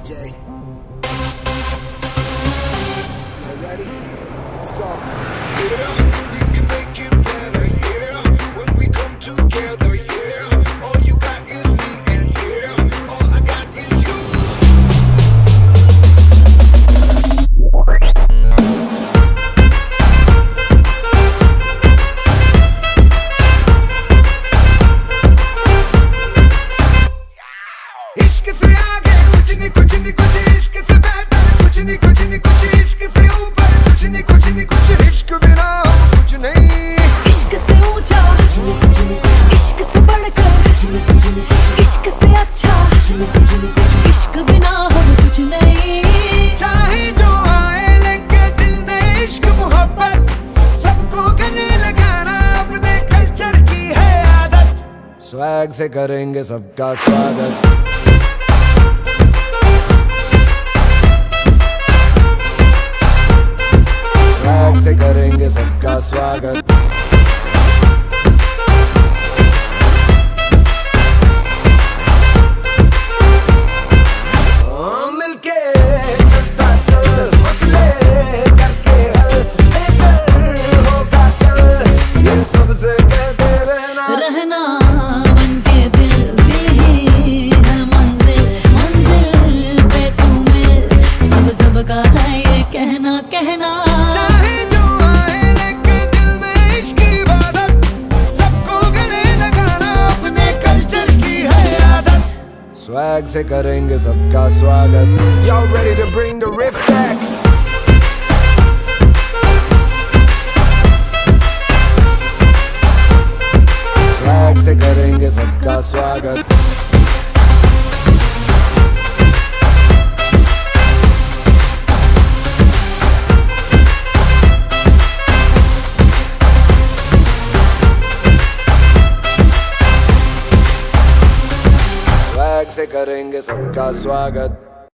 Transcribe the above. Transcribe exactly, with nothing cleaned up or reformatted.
J. You ready? Let's go. Yeah, we can make it better, yeah. When we come together, yeah. All you got is me, and yeah, all I got is you. इश्क से आगे कुछ नहीं कुछ नहीं कुछ इश्क से बेहतर कुछ नहीं कुछ नहीं कुछ इश्क से ऊपर कुछ नहीं कुछ नहीं कुछ इश्क बिना कुछ नहीं इश्क से ऊंचा कुछ नहीं कुछ नहीं कुछ इश्क से बढ़कर कुछ नहीं कुछ नहीं कुछ इश्क से अच्छा कुछ नहीं कुछ नहीं कुछ इश्क बिना हम कुछ नहीं चाहे जो आए लेके दिल में इश्क मोहब्बत सबको गले लगाना अपने कल्चर की है आदत स्वैग से करेंगे सबका स्वागत। स्वैग से करेंगे सबका स्वागत। हाँ, मिलके चलता चल मसले करके हल बेहतर होगा कल ये सबसे कहते रहना रहना बनके दिल दिल ही है मंजिल मंजिल पे तुम्हें सब सबका है ये कहना कहना चाहे जो आए लेके दिल में इश्क की इबादत सबको गले लगाना अपने कल्चर की है आदत स्वैग से करेंगे सबका स्वागत। Y'all ready to bring the riff back? Swag से करेंगे सबका स्वागत। स्वैग से करेंगे सबका स्वागत।